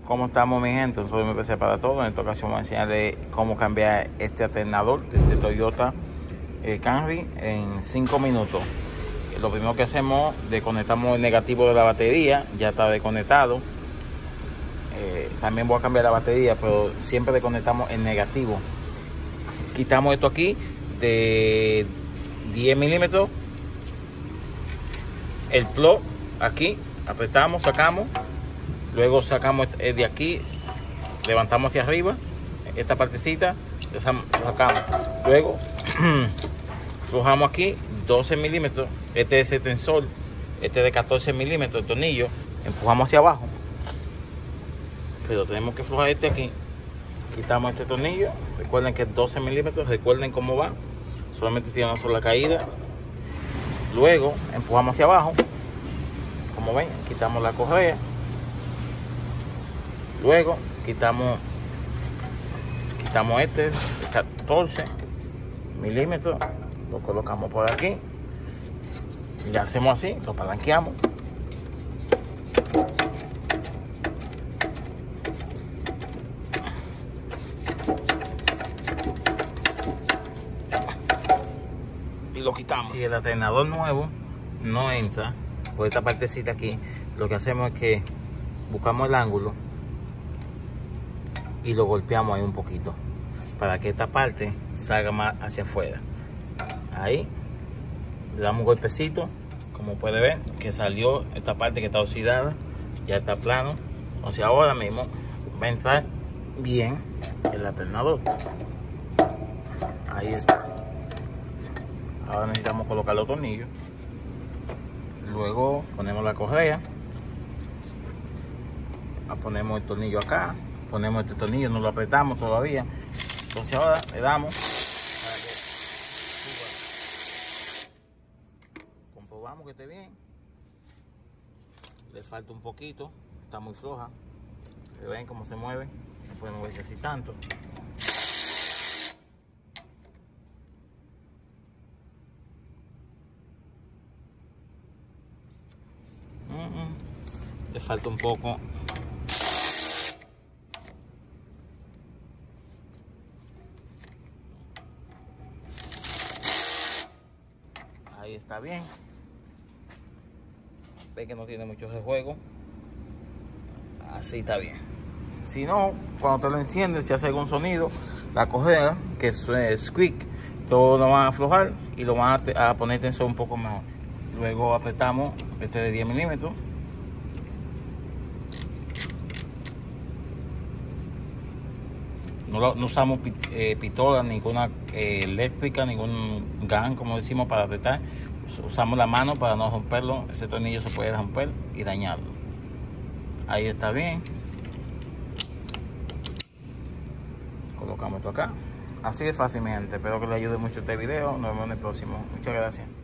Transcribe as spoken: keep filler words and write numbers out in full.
¿Cómo estamos, mi gente? Soy M P C para todo. En esta ocasión voy a enseñarles cómo cambiar este alternador de Toyota eh, Camry en cinco minutos. Lo primero que hacemos, desconectamos el negativo de la batería. Ya está desconectado. Eh, también voy a cambiar la batería, pero siempre desconectamos el negativo. Quitamos esto aquí de diez milímetros. El plug aquí, apretamos, sacamos. Luego sacamos el de aquí, levantamos hacia arriba esta partecita, sacamos. Luego flojamos aquí doce milímetros. Este es el tensor, este de catorce milímetros, el tornillo. Empujamos hacia abajo, pero tenemos que flojar este aquí. Quitamos este tornillo. Recuerden que es doce milímetros. Recuerden cómo va, solamente tiene una sola caída. Luego empujamos hacia abajo, como ven, quitamos la correa. Luego quitamos quitamos este catorce milímetros, lo colocamos por aquí, y le hacemos así, lo palanqueamos. Y lo quitamos. Si el alternador nuevo no entra por esta partecita aquí, lo que hacemos es que buscamos el ángulo y lo golpeamos ahí un poquito para que esta parte salga más hacia afuera. Ahí le damos un golpecito, como puede ver que salió esta parte que está oxidada, ya está plano. Entonces ahora mismo va a entrar bien el alternador. Ahí está. Ahora necesitamos colocar los tornillos. Luego ponemos la correa, ponemos el tornillo acá, ponemos este tornillo, no lo apretamos todavía. Entonces ahora le damos para que suba. Comprobamos que esté bien. Le falta un poquito, está muy floja. ¿Ven cómo se mueve? No puede moverse así tanto. Le falta un poco. Ahí está bien. Ve que no tiene mucho rejuego. Así está bien. Si no, cuando te lo enciendes, si hace algún sonido, la correa, que es squeak, todo lo van a aflojar y lo van a, a poner tensor un poco mejor. Luego apretamos este de diez milímetros. No, no usamos eh, pistola, ninguna eh, eléctrica, ningún gun, como decimos, para apretar. Usamos la mano para no romperlo. Ese tornillo se puede romper y dañarlo. Ahí está bien. Colocamos esto acá. Así de fácil, mi gente. Espero que les ayude mucho este video. Nos vemos en el próximo. Muchas gracias.